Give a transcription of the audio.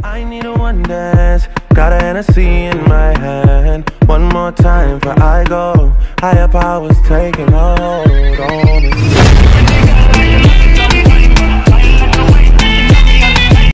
I need a one dance, got a Hennessy in my hand. One more time before I go, higher powers taking a hold on me.